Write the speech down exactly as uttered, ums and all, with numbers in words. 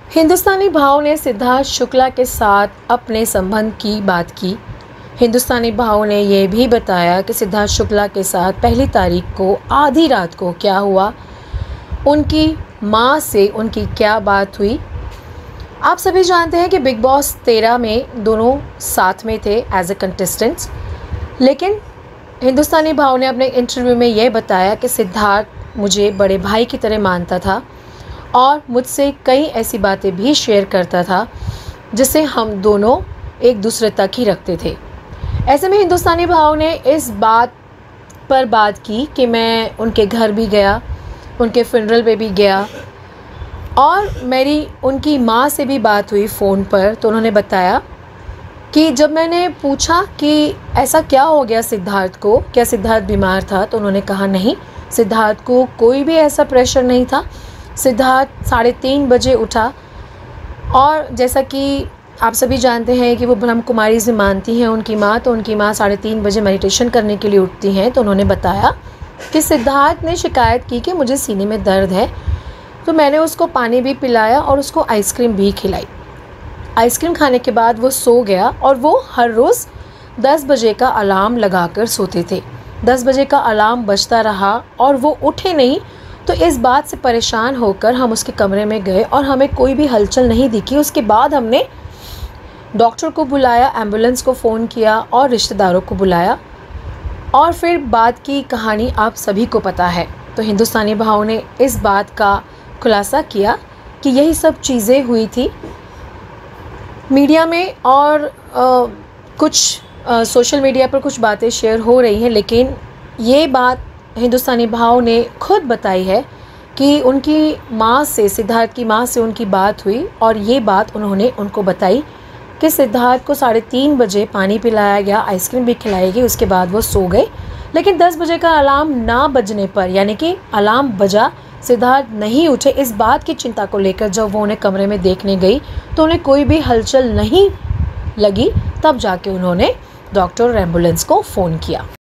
हिंदुस्तानी भाव ने सिद्धार्थ शुक्ला के साथ अपने संबंध की बात की। हिंदुस्तानी भाव ने यह भी बताया कि सिद्धार्थ शुक्ला के साथ पहली तारीख को आधी रात को क्या हुआ, उनकी मां से उनकी क्या बात हुई। आप सभी जानते हैं कि बिग बॉस तेरह में दोनों साथ में थे एज ए कंटेस्टेंट्स, लेकिन हिंदुस्तानी भाव ने अपने इंटरव्यू में यह बताया कि सिद्धार्थ मुझे बड़े भाई की तरह मानता था और मुझसे कई ऐसी बातें भी शेयर करता था जिसे हम दोनों एक दूसरे तक ही रखते थे। ऐसे में हिंदुस्तानी भाव ने इस बात पर बात की कि मैं उनके घर भी गया, उनके फ्यूनरल पे भी गया और मेरी उनकी माँ से भी बात हुई फ़ोन पर। तो उन्होंने बताया कि जब मैंने पूछा कि ऐसा क्या हो गया सिद्धार्थ को, क्या सिद्धार्थ बीमार था, तो उन्होंने कहा नहीं, सिद्धार्थ को कोई भी ऐसा प्रेशर नहीं था। सिद्धार्थ साढ़े तीन बजे उठा और जैसा कि आप सभी जानते हैं कि वो ब्रह्म कुमारी से मानती हैं उनकी माँ, तो उनकी माँ साढ़े तीन बजे मेडिटेशन करने के लिए उठती हैं। तो उन्होंने बताया कि सिद्धार्थ ने शिकायत की कि मुझे सीने में दर्द है, तो मैंने उसको पानी भी पिलाया और उसको आइसक्रीम भी खिलाई। आइसक्रीम खाने के बाद वो सो गया और वो हर रोज़ दस बजे का अलार्म लगाकर सोते थे। दस बजे का अलार्म बजता रहा और वो उठे नहीं, तो इस बात से परेशान होकर हम उसके कमरे में गए और हमें कोई भी हलचल नहीं दिखी। उसके बाद हमने डॉक्टर को बुलाया, एम्बुलेंस को फ़ोन किया और रिश्तेदारों को बुलाया और फिर बात की कहानी आप सभी को पता है। तो हिंदुस्तानी भाव ने इस बात का खुलासा किया कि यही सब चीज़ें हुई थी मीडिया में और आ, कुछ आ, सोशल मीडिया पर कुछ बातें शेयर हो रही हैं, लेकिन ये बात हिंदुस्तानी भाव ने खुद बताई है कि उनकी माँ से, सिद्धार्थ की माँ से उनकी बात हुई और ये बात उन्होंने उनको बताई कि सिद्धार्थ को साढ़े तीन बजे पानी पिलाया गया, आइसक्रीम भी खिलाई गई, उसके बाद वो सो गए। लेकिन दस बजे का अलार्म ना बजने पर, यानी कि अलार्म बजा, सिद्धार्थ नहीं उठे, इस बात की चिंता को लेकर जब वो उन्हें कमरे में देखने गई तो उन्हें कोई भी हलचल नहीं लगी। तब जाके उन्होंने डॉक्टर और एम्बुलेंस को फ़ोन किया।